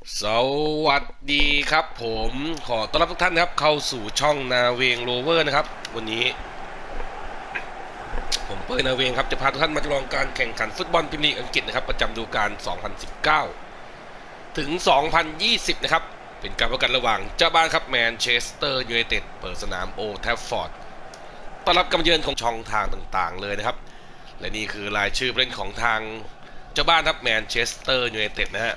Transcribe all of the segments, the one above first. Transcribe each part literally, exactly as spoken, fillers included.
สวัสดีครับผมขอต้อนรับทุกท่านครับเข้าสู่ช่องนาเวงโรเวอร์นะครับวันนี้ผมเปิ้ลนาเวงครับจะพาทุกท่านมาจำลองการแข่งขันฟุตบอลพรีเมียร์ลีกอังกฤษนะครับประจำฤดูกาล สองพันสิบเก้า ถึง สองพันยี่สิบ นะครับเป็นการประกันระหว่างเจ้าบ้านครับแมนเชสเตอร์ยูไนเต็ดเปิดสนามโอลด์แทฟฟอร์ดต้อนรับการเยือนของช่องทางต่างๆเลยนะครับและนี่คือรายชื่อผู้เล่นของทางเจ้าบ้านครับแมนเชสเตอร์ยูไนเต็ดนะฮะ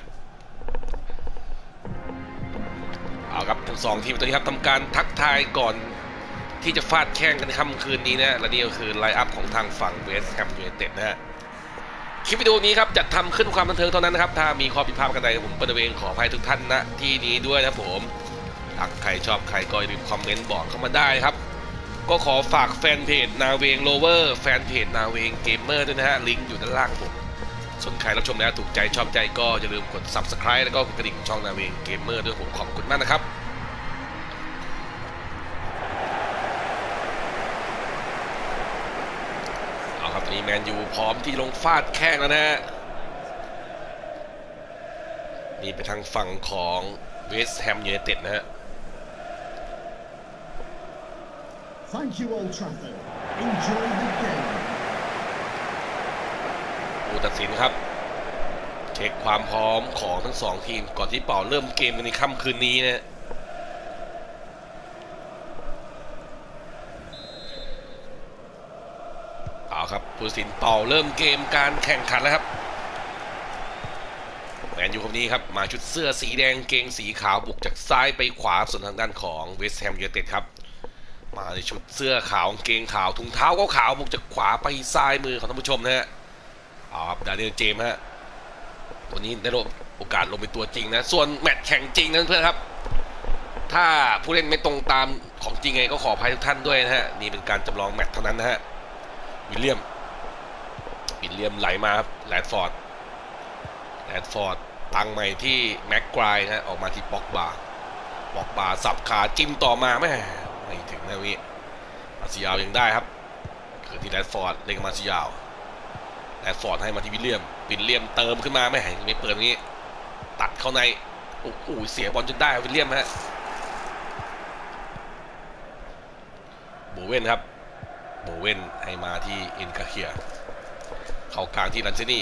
เอาครับทั้งสองทีมตอนนี้ครับทำการทักทายก่อนที่จะฟาดแข่งกันค่ำคืนนี้นะและนี่ก็คือไลน์อัพของทางฝั่งเวสต์แฮมยูไนเต็ดนะฮะคลิปวิดีโอนี้ครับจัดทำขึ้นความบันเทิงเท่านั้นนะครับถ้ามีข้อผิดพลาดกันใดผมเปิดเองขออภัยทุกท่านณที่นี้ด้วยนะผมหากใครชอบใครก็อย่าลืมคอมเมนต์บอกเข้ามาได้ครับก็ขอฝากแฟนเพจนาเวงโรเวอร์แฟนเพจนาเวงเกมเมอร์ด้วยนะฮะลิงก์อยู่ด้านล่างผมส่วนใครรับชมแล้วถูกใจชอบใจก็อย่าลืมกด ซับสไครบ์ แล้วก็กดกระดิ่งช่องนาเวงเกมเมอร์ด้วยผมขอบคุณมากนะครับเอาครับตอนนี้แมนยูพร้อมที่ลงฟาดแข้งแล้วนะฮะนี่ไปทางฝั่งของเวสต์แฮมยูไนเต็ดนะฮะ Thank you, Old Trafford. Enjoy the game. ผู้ตัดสินครับเช็คความพร้อมของทั้งสองทีมก่อนที่เป่าเริ่มเกมกันในค่ำคืนนี้นะเอาครับผู้ตัดสินเป่าเริ่มเกมการแข่งขันแล้วครับแมนยูคนนี้ครับมาชุดเสื้อสีแดงเกงสีขาวบุกจากซ้ายไปขวาส่วนทางด้านของเวสต์แฮมยูไนเต็ดครับมาในชุดเสื้อขาวเกงขาวถุงเท้าก็ขาวบุกจากขวาไปซ้ายมือของท่านผู้ชมนะฮะเอาครับดานิเอลเจมส์ฮะตัวนี้ได้โอกาสลงเป็นตัวจริงนะส่วนแมตช์แข่งจริงนั้นเพื่อนครับถ้าผู้เล่นไม่ตรงตามของจริงไงก็ขออภัยทุกท่านด้วยนะฮะนี่เป็นการจำลองแมตช์เท่านั้นนะฮะวิลเลียมวิลเลียมไหลมาครับแรดฟอร์ดแรดฟอร์ดตั้งใหม่ที่แม็กไกรนะออกมาที่ป็อกบาป็อกบาสับขาจิ้มต่อมาไม่ไม่ถึงนะวิมาซิยาวยังได้ครับคือที่แรดฟอร์ดเล่นมาซิยาวแรดฟอร์ดให้มาที่วิลเลียมวิลเลียมเติมขึ้นมาไม่ไม่เปิดนี้ตัดเข้าในโอ้โหเสียบอลจนได้วิลเลียมฮะโบเว่นครับโบเว่นให้มาที่อินกาเคียเข้ากลางที่ลันซินี่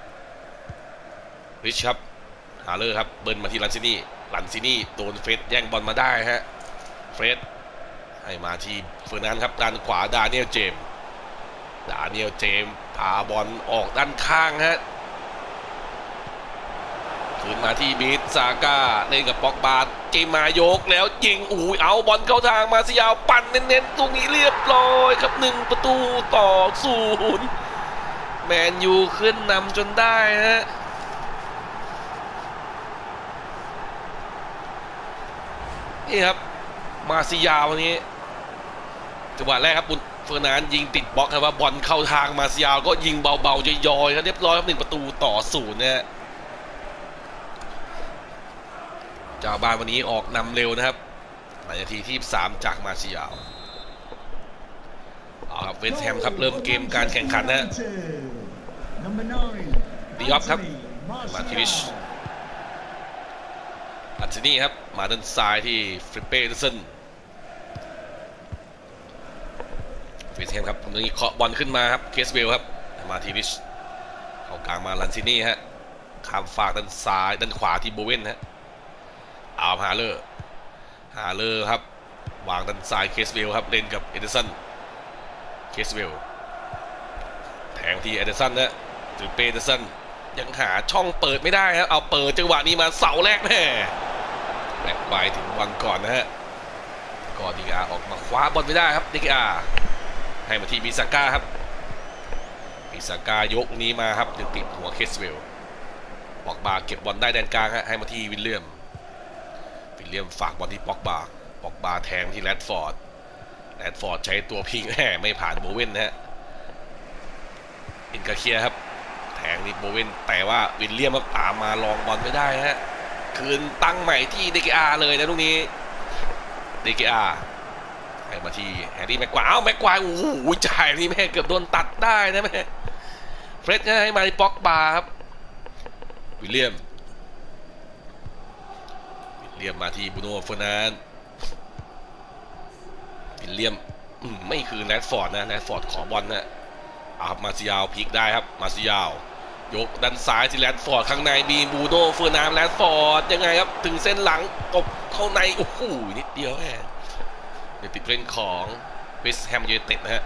ริชครับฮาเลอร์ครับเบิร์นมาที่ลันซินี่ลันซินี่โดนเฟรดแย่งบอลมาได้ฮะเฟรดให้มาที่เฟอร์นันด์ครับด้านขวาดาเนียลเจมดาเนียลเจมพาบอลออกด้านข้างฮะคืนมาที่บิสซาก้าเล่นกับป็อกบาเกมมายกแล้วยิงอุ้ยเอาบอลเข้าทางมาซิยาวปั่นเน้นๆตรงนี้เรียบร้อยครับหนึ่งประตูต่อศูนย์แมนยูขึ้นนำจนได้ฮะนี่ครับมาซิยาววันนี้จังหวะแรกครับบุญเฟอร์นันด์ยิงติดบล็อกครับว่าบอลเข้าทางมาซิยาวก็ยิงเบาๆย่อยๆครับเรียบร้อยครับหนึ่งประตูต่อศูนย์นะเจ้าบ้านวันนี้ออกนำเร็วนะครับในนาทีที่สามจากมาซิยาวเอาครับเวสต์แฮมครับเริ่มเกมการแข่งขันนะดิออฟครับมาทิวิชอันซินี่ครับมาด้านซ้ายที่ฟริปเป้เดอร์สันเวสต์แฮมครับตรงนี้เคาะบอลขึ้นมาครับเคสเวลครับมาทิวิชเข้ากลางมาลันซินี่ฮะข้ามฝากด้านซ้ายด้านขวาที่โบเว่นฮะเอาฮาเลอร์ฮาเลอร์ครับวางด้านซ้ายเคสเวลครับเล่นกับเอเดอร์สันเคสเวลแทงที่เอเดอร์สันนะฟริปเป้เดอร์สันยังหาช่องเปิดไม่ได้ครับเอาเปิดจังหวะนี้มาเสาแรกแม่แบกไปถึงวันก่อนนะฮะก่อนดีอาออกมาคว้าบอลไม่ได้ครับดีอาให้มาที่บิซาก้าครับบิซาก้ายกนี้มาครับติดหัวเคสเวลป็อกบาเก็บบอลได้แดนกลางฮะให้มาที่วิลเลียมวิลเลียมฝากบอลที่ป็อกบาป็อกบาแทงที่แรดฟอร์ดแรดฟอร์ดใช้ตัวพิงแหมไม่ผ่านโบเว่นนะฮะอินกาเคียครับแทงนี่โบเว่นแต่ว่าวิลเลียมก็ตามมาลองบอลไม่ได้ฮะคืนตั้งใหม่ที่เดกอาเลยนะลูกนี้เดกอาให้มาที่แฮร์รี่แม็กควายอ้าวแม็กควายโอ้โหจ่ายนี่แม่เกือบโดนตัดได้นะแม่เฟรดให้มาที่ป็อกบาครับวิลเลียมเลียมมาที่บูโน่เฟอร์นันด์วิลเลียมไม่คือแรดฟอร์ดนะแรดฟอร์ดขอบอลนะเอาครับมาซิยาวพลิกได้ครับมาซิยาวยกด้านซ้ายที่แรดฟอร์ดข้างในมีบูโน่เฟอร์นันด์แรดฟอร์ดยังไงครับถึงเส้นหลังกบเข้าในโอ้โหนิดเดียวแค่เดี๋ยวติดเล่นของเวสต์แฮมยูไนเต็ดนะฮะ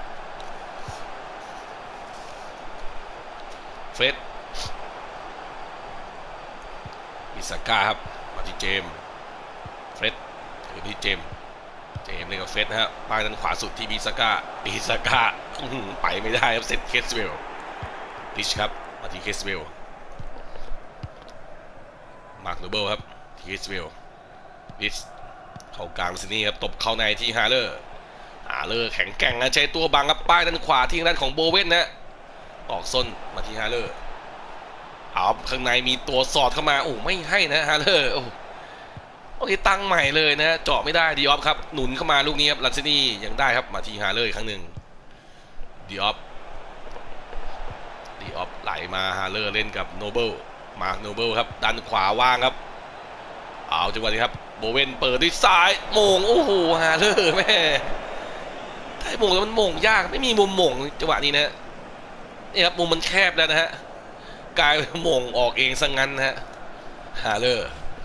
เฟรดมิซาก้าครับมาที่เจมเฟรดถือที่เจมเจมเล่นกับเฟรดนะฮะป้ายด้านขวาสุดที่มิซาก้ามิซาก้าไปไม่ได้ครับเซตเคสเวลลิชครับมาที่เคสเวลมาร์คโนเบิลครับที่เคสเวลลิชเข้ากลางซินี่ครับตบเข้าในที่ฮาเลอร์ฮาเลอร์แข็งแกร่งนะใช้ตัวบังครับป้ายด้านขวาที่ด้านของโบเว่นนะออกส้นมาที่ฮาเลอร์เอาข้างในมีตัวสอดเข้ามาโอ้ไม่ให้นะฮาเลอร์โอ้โอเคตั้งใหม่เลยนะเจาะไม่ได้ดีออฟครับหนุนเข้ามาลูกนี้ครับลันซินี่ยังได้ครับมาที่ฮาเลอร์อีกครั้งหนึ่งดีออฟดีออฟไหลมาฮาเลอร์เล่นกับโนเบิลมาร์คโนเบิลครับดันขวาว่างครับเอาจังหวะนี้ครับโบเวนเปิดด้วยซ้ายโมงโอ้โหฮาเลอร์แม่ถ้าโมงแล้วมันโมงยากไม่มีมุมโมงจังหวะนี้นะนี่ครับมุมมันแคบแล้วนะฮะกลายเป็นโมงออกเองซะงั้นนะฮะฮาเลอร์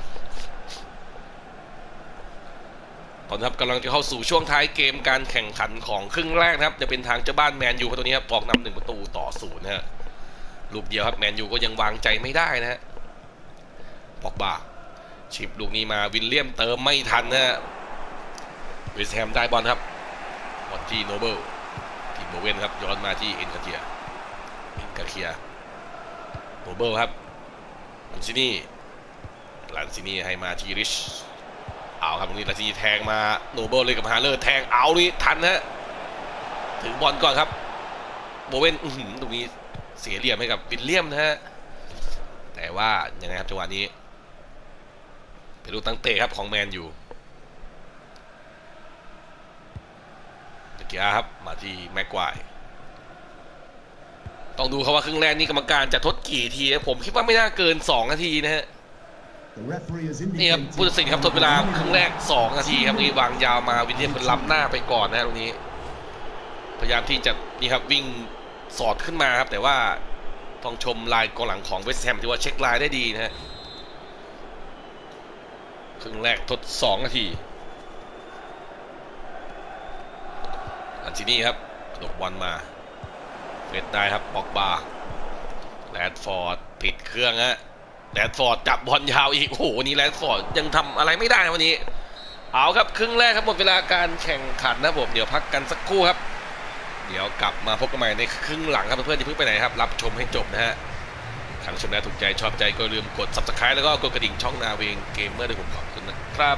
ตอนนี้ครับกำลังจะเข้าสู่ช่วงท้ายเกมการแข่งขันของครึ่งแรกนะครับจะเป็นทางเจ้าบ้านแมนยูตัวนี้ครับออกนำหนึ่งประตูต่อศูนย์นะฮะลูกเดียวครับแมนยูก็ยังวางใจไม่ได้นะฮะปอกบาชิปลูกนี้มาวิลเลียมเติมไม่ทันนะฮะเวสต์แฮมได้บอลครับบอลที่โนเบิลที่โบเวนครับย้อนมาที่เอ็นคาเทียเอ็นคาเทียโนเบิลครับลันซินี่ลันซินี่ให้มาที่ริชเอาครับตรงนี้ลันซินี่แทงมาโนเบิลเลยกับฮาเลอร์แทงเอานี่ทันฮะถึงบอลก่อนครับโบเวนตรงนี้เสียเหลี่ยมให้กับวิลเลียมนะฮะแต่ว่ายังไงครับจังหวะนี้เป็นลูกตั้งเตะครับของแมนยูเมื่อกี้ครับมาที่แม็กควายต้องดูเขาว่าครึ่งแรกนี่กรรมการจะทดกี่ทีผมคิดว่าไม่น่าเกินสองนาทีนะฮะนี่ครับผู้ตัดสินครับทดเวลาครึ่งแรกสองนาทีครับนี่วางยาวมาวิลเลียมเป็นล้ำหน้าไปก่อนนะตรงนี้พยายามที่จะนี่ครับวิ่งสอดขึ้นมาครับแต่ว่าต้องชมลายกองหลังของเวสต์แฮมที่ว่าเช็คลายได้ดีนะฮะครึ่งแรกทดสองนาทีอันที่นี่ครับตกบอลมาเฟรดได้ครับบ็อกบาร์แรดฟอร์ดปิดเครื่องฮะแรดฟอร์ดจับบอลยาวอีกโอ้โหวันนี้แรดฟอร์ดยังทำอะไรไม่ได้วันนี้เอาครับครึ่งแรกครับหมดเวลาการแข่งขันนะผมเดี๋ยวพักกันสักครู่ครับเดี๋ยวกลับมาพบกันใหม่ในครึ่งหลังครับเพื่อนๆที่เพิ่งไปไหนครับรับชมให้จบนะฮะทางชมแล้วถูกใจชอบใจก็ลืมกด ซับสไครบ์ แล้วก็กดกระดิ่งช่องนาเวงเกมเมอร์ด้วยผมขอบคุณนะครับ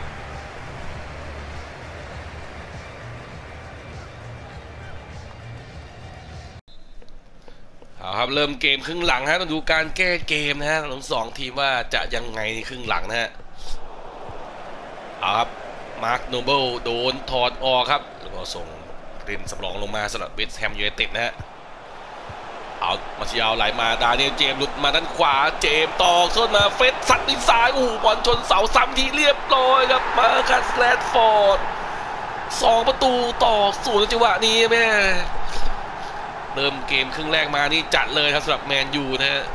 เอาครับเริ่มเกมครึ่งหลังฮะต้องดูการแก้เกมนะฮะทั้งสองทีมว่าจะยังไงในครึ่งหลังนะฮะเอาครับมาร์คโนเบิลโดนถอดออกครับแล้วก็ส่งเล่นสำรองลงมาสำหรับเวสต์แฮมยูไนเต็ดนะฮะเอามาเชียวไหลมาดาเนียลเจมหลุดมาด้านขวาเจมต่อขึ้นมาเฟสสัตว์ดิซ้ายอู้บอลชนเสาซ้ำทีเรียบร้อยครับมาคัสแรดฟอร์ดสองประตูต่อศูนย์จังหวะนี้แม่เริ่มเกมครึ่งแรกมานี่จัดเลยครับสำหรับแมนยูนะฮะ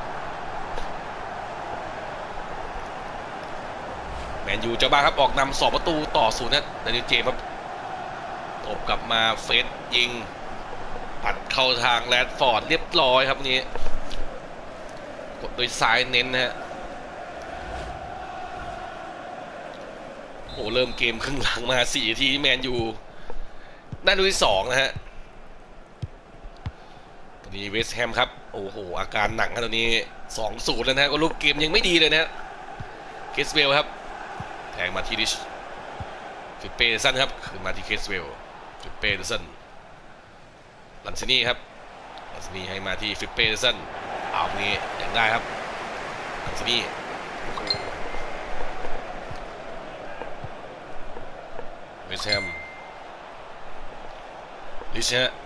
แมนยูเจ้าบ้านครับออกนำสองประตูต่อศูนย์นะดาเนียลเจมครับตบกลับมาเฟสยิงปัดเข้าทางแรดฟอร์ดเรียบร้อยครับนี้กดโดยซ้ายเน้นนะฮะโอ้เริ่มเกมครึ่งหลังมาสี่นาทีแมนยูได้ลูกที่สองนะฮะตอนนี้เวสต์แฮมครับโอ้โหอาการหนักครับตอนนี้สองศูนย์แล้วนะฮะก็ลูกเกมยังไม่ดีเลยนะฮะเคสเวลครับแทงมาที่ดิชฟิเป้สันครับขึ้นมาที่เคสเวลฟิเป้สันลันซินี่ครับลันซินี่ให้มาที่ฟิปเป้สันเอาตรงนี้ยังได้ครับลันซินี่เวสต์แฮมลิชฮะ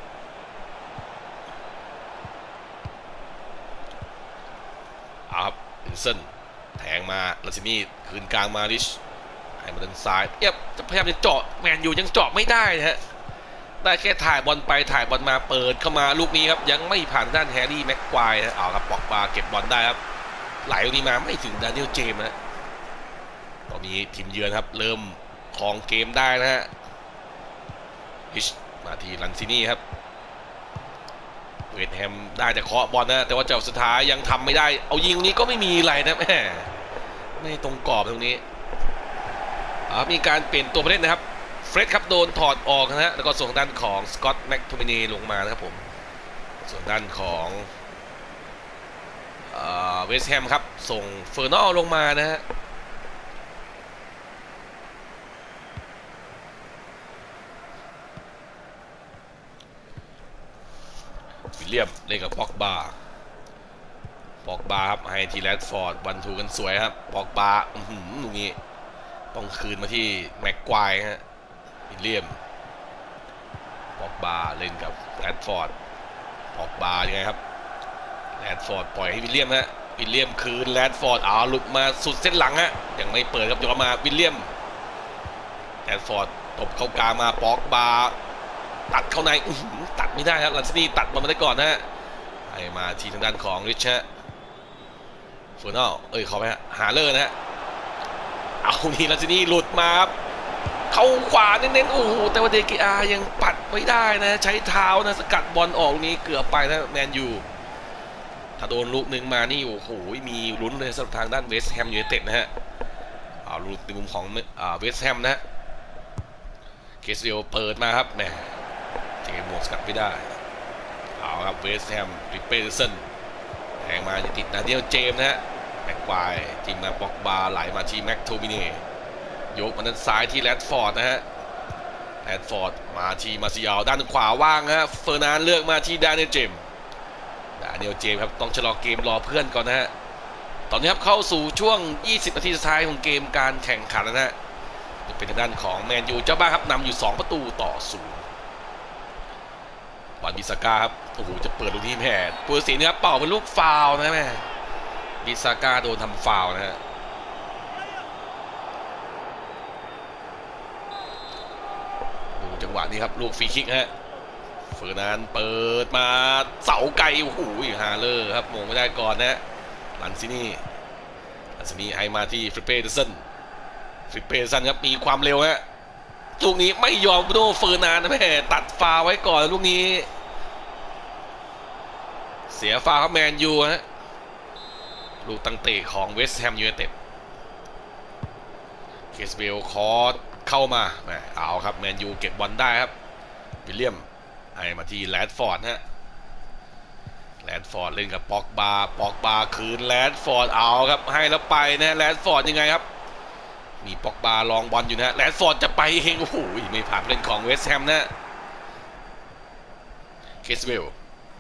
เอาครับลินสันแทงมาลันซินี่คืนกลางมาริชให้มาด้านซ้ายเอ๊ะจะพยายามจะเจาะแมนยูยังเจาะไม่ได้นะฮะได้แค่ถ่ายบอลไปถ่ายบอลมาเปิดเข้ามาลูกนี้ครับยังไม่ผ่านด้านแฮร์รี่แม็กควายนะเอาครับปอกบาเก็บบอลได้ครับไหลตรงนี้มาไม่ถึงดานิเอลเจมส์นะตอนนี้ทีมเยือนครับเริ่มครองเกมได้นะฮะฮิชมาที่ลันซินี่ครับเวสต์แฮมได้แต่เคาะบอลนะแต่ว่าเจ้าสุดท้ายยังทำไม่ได้เอายิงตรงนี้ก็ไม่มีอะไรนะแม่ไม่ตรงกรอบตรงนี้มีการเปลี่ยนตัวผู้เล่นนะครับเฟร็ดครับโดนถอดออกนะฮะแล้วก็ส่งด้านของสกอตต์แม็กโทมินีลงมานะครับผมส่วนด้านของเวสต์แฮมครับส่งเฟอร์นอลลงมานะฮะวิลเลียมเล่นกับป็อกบาป็อกบาครับให้ทีแรดฟอร์ดวันทูกันสวยครับป็อกบาอือหือตรงนี้ต้องคืนมาที่แม็กควายฮะวิลเลียมป็อกบาเล่นกับแรดฟอร์ดป็อกบายังไงครับแรดฟอร์ดปล่อยให้วิลเลียมฮะวิลเลียมคืนแรดฟอร์ดเอาหลุดมาสุดเส้นหลังฮะยังไม่เปิดครับยกมาวิลเลียมแรดฟอร์ดตบเข้ากลางมาป็อกบาตัดเข้าในตัดไม่ได้ครับลันซินี่ตัดมันมาได้ก่อนนะฮะให้มาทีทางด้านของริชฮะเฟอร์นอลเอ้ยเขาไปฮะหาเลอร์นะฮะเอานี่ลันซินี่หลุดมาครับเข้าขวาเน้นๆโอ้โหแต่ว่าเดกิอายังปัดไม่ได้นะใช้เท้านะสกัดบอลออกนี้เกือบไปนะแมนยูถ้าโดนลูกหนึ่งมานี่โอ้โหมีลุ้นเลยสำหรับทางด้านเวสต์แฮมยูไนเต็ดนะฮะเอาลูกในมุมของเวสต์แฮมนะเคสเรียวเปิดมาครับแหมเจมหมวกสกัดไม่ได้เอาครับเวสต์แฮมริปเปอร์สันแทงมาติดนาเดียลเจมนะฮะแม็กควายจริงมาป็อกบาไหลมาที่แม็กโทมินียกมาด้านซ้ายที่แรดฟอร์ดนะฮะแรดฟอร์ดมาที่มาซิอัลด้านขวาว่างฮะเฟอร์นานเลือกมาที่ดานิเอลเจมดานิเอลเจมครับต้องชะลอเกมรอเพื่อนก่อนนะฮะตอนนี้ครับเข้าสู่ช่วงยี่สิบนาทีสุดท้ายของเกมการแข่งขันนะฮะเป็นทางด้านของแมนยูเจ้าบ้านครับนำอยู่สองประตูต่อศูนย์วันบิซาก้าครับโอ้โหจะเปิดลูกที่แพ้ปูสินครับเป่าเป็นลูกฟาวล์นะแม่บิซาก้าโดนทำฟาวล์นะฮะดูจังหวะนี้ครับลูกฟรีคิกฮะเฟอร์นานเปิดมาเสาไกลโอ้โหฮาเลอร์ครับมงไม่ได้ก่อนนะลันซินี่ลันซินี่ให้มาที่ฟริปเป้เดอร์สันฟริปเป้เดอร์สันครับมีความเร็วฮะลูกนี้ไม่ยอมโดนเฟอร์นานนะแม่ตัดฟาวไว้ก่อนลูกนี้เสียฟาวครับแมนยูฮะลูกตั้งเตะของเวสต์แฮมยูไนเต็ดเคสเบลคอร์เข้ามาเอาครับแมนยูเก็บบอลได้ครับวิลเลียมให้มาที่แรดฟอร์ดฮะแรดฟอร์ดเล่นกับป็อกบาป็อกบาคืนแรดฟอร์ดเอาครับให้แล้วไปนะแรดฟอร์ดยังไงครับมีป็อกบาลองบอลอยู่นะแรดฟอร์ดจะไปเองโอ้โหไม่ผ่านเล่นของเวสต์แฮมนะเคสเบล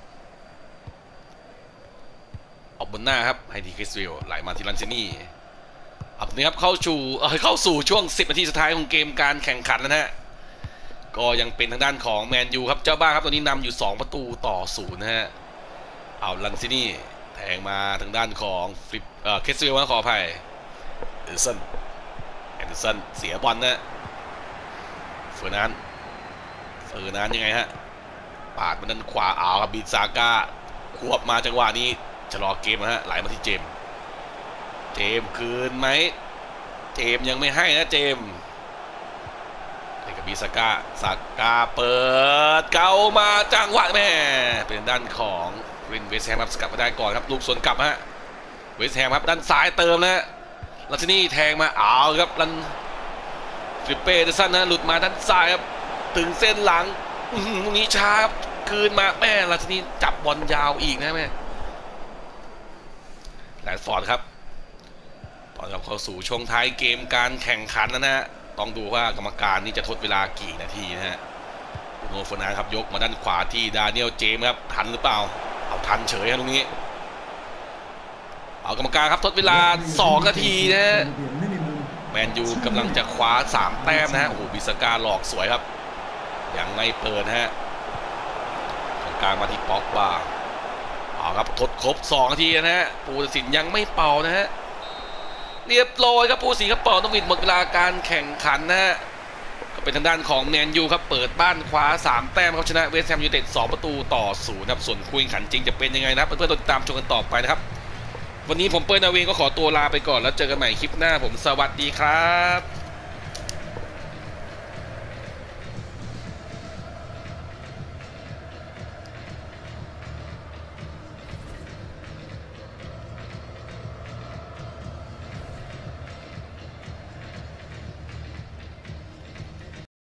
ออกบนหน้าครับให้ทีเคสเวลไหลมาที่ลันซินี่อับนี้ครับเข้าสู่เข้าสู่ช่วงสิบนาทีสุดท้ายของเกมการแข่งขันแล้วนะฮะก็ยังเป็นทางด้านของแมนยูครับเจ้าบ้านครับตอนนี้นำอยู่สองประตูต่อศูนย์นะฮะเอาลันซินี่แทงมาทางด้านของฟลิปเอ่อเคสเวลมาขออภัยเอเดอร์สันเอเดอร์สันเสียบอลนะเฟอร์นันด์เฟอร์นันด์ยังไงฮะปาดมาด้านขวาเอาครับบิซาก้าควบมาจังหวะนี้จะรอเกมนะฮะไหลมาที่เจมเจมคืนไหมเจมยังไม่ให้นะเจมเล่นกับบิซาก้าซาก้าเปิดเก้ามาจังหวะแม่เป็นด้านของวินเวสต์แฮมครับสกัดมาได้ก่อนครับลูกสวนกลับฮะเวสต์แฮมครับด้านซ้ายเติมนะลันซินี่แทงมาเอาครับลันฟลิปเป้เดอร์สันนะหลุดมาด้านซ้ายครับถึงเส้นหลังตรงนี้ช้าครับคืนมาแม่ลันซินี่จับบอลยาวอีกนะแม่แรดฟอร์ดครับตอนเราเข้าสู่ช่วงท้ายเกมการแข่งขันนะฮะต้องดูว่ากรรมการนี่จะทดเวลากี่นาทีนะฮะโนฟนานครับยกมาด้านขวาที่ดานิเอลเจมส์ครับทันหรือเปล่าเอาทันเฉยครับตรงนี้เอากรรมการครับทดเวลาสองนาทีนะฮะแมนยูกำลังจะคว้าสามแต้มนะฮะโอ้โหบิสกาหลอกสวยครับยังไม่เปิดนะฮะกรรมการมาที่ป็อกบาเอาครับทดครบสองนาทีนะฮะปูตัดสินยังไม่เป่านะฮะเรียบร้อยครับผู้สีครับเป่านกหวีดหมดเวลาการแข่งขันนะฮะก็เป็นทางด้านของแมนยูครับเปิดบ้านคว้าสามแต้มครับชนะเวสต์แฮมยูไนเต็ดสองประตูต่อศูนย์ครับส่วนคุยขันจริงจะเป็นยังไงนะครับเพื่อนๆติดตามชมกันต่อไปนะครับวันนี้ผมเปิ้ลนาวินก็ขอตัวลาไปก่อนแล้วเจอกันใหม่คลิปหน้าผมสวัสดีครับ